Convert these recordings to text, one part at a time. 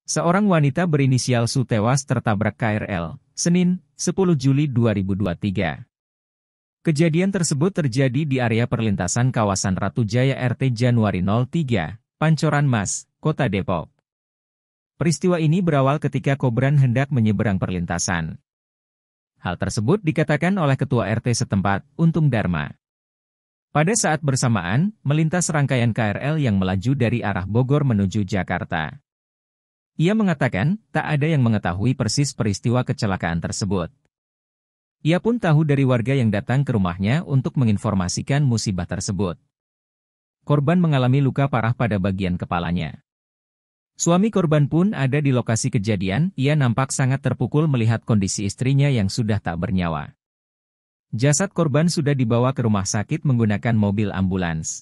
Seorang wanita berinisial Su tewas tertabrak KRL, Senin, 10 Juli 2023. Kejadian tersebut terjadi di area perlintasan kawasan Ratu Jaya RT Januari 03, Pancoran Mas, Kota Depok. Peristiwa ini berawal ketika Kobran hendak menyeberang perlintasan. Hal tersebut dikatakan oleh Ketua RT setempat, Untung Dharma. Pada saat bersamaan, melintas rangkaian KRL yang melaju dari arah Bogor menuju Jakarta. Ia mengatakan, tak ada yang mengetahui persis peristiwa kecelakaan tersebut. Ia pun tahu dari warga yang datang ke rumahnya untuk menginformasikan musibah tersebut. Korban mengalami luka parah pada bagian kepalanya. Suami korban pun ada di lokasi kejadian, ia nampak sangat terpukul melihat kondisi istrinya yang sudah tak bernyawa. Jasad korban sudah dibawa ke rumah sakit menggunakan mobil ambulans.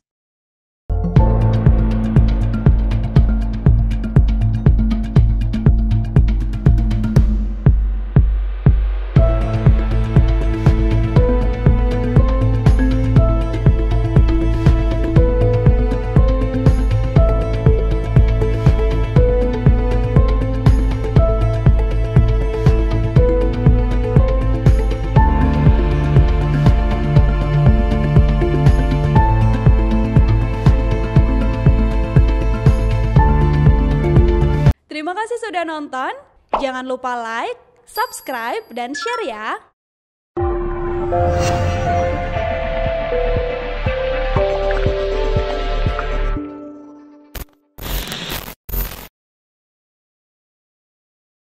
Terima kasih sudah nonton, jangan lupa like, subscribe, dan share ya!